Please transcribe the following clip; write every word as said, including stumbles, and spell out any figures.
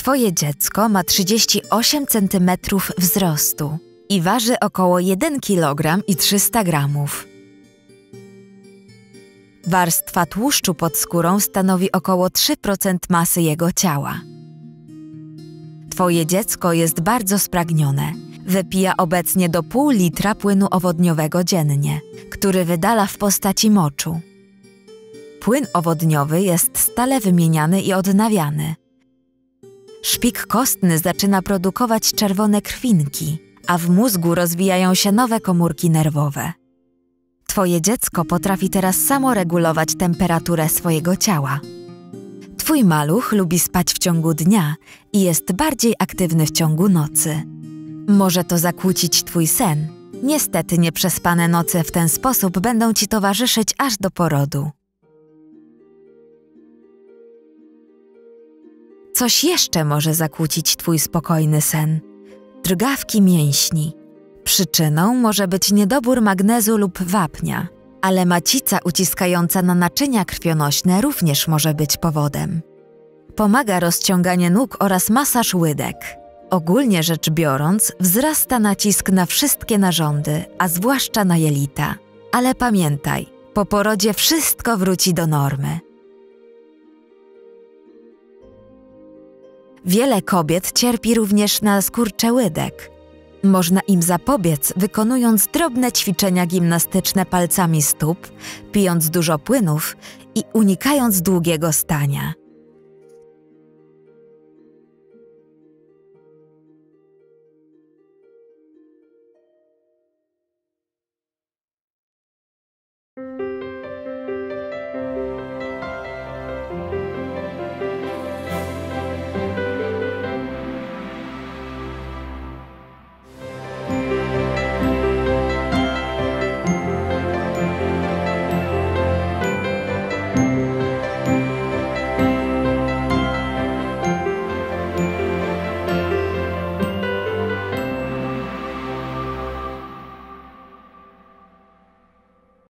Twoje dziecko ma trzydzieści osiem centymetrów wzrostu i waży około jeden kilogram i trzysta gramów. Warstwa tłuszczu pod skórą stanowi około trzy procent masy jego ciała. Twoje dziecko jest bardzo spragnione. Wypija obecnie do pół litra płynu owodniowego dziennie, który wydala w postaci moczu. Płyn owodniowy jest stale wymieniany i odnawiany. Szpik kostny zaczyna produkować czerwone krwinki, a w mózgu rozwijają się nowe komórki nerwowe. Twoje dziecko potrafi teraz samo regulować temperaturę swojego ciała. Twój maluch lubi spać w ciągu dnia i jest bardziej aktywny w ciągu nocy. Może to zakłócić twój sen. Niestety nieprzespane noce w ten sposób będą ci towarzyszyć aż do porodu. Coś jeszcze może zakłócić twój spokojny sen. Drgawki mięśni. Przyczyną może być niedobór magnezu lub wapnia, ale macica uciskająca na naczynia krwionośne również może być powodem. Pomaga rozciąganie nóg oraz masaż łydek. Ogólnie rzecz biorąc, wzrasta nacisk na wszystkie narządy, a zwłaszcza na jelita. Ale pamiętaj, po porodzie wszystko wróci do normy. Wiele kobiet cierpi również na skurcze łydek. Można im zapobiec, wykonując drobne ćwiczenia gimnastyczne palcami stóp, pijąc dużo płynów i unikając długiego stania.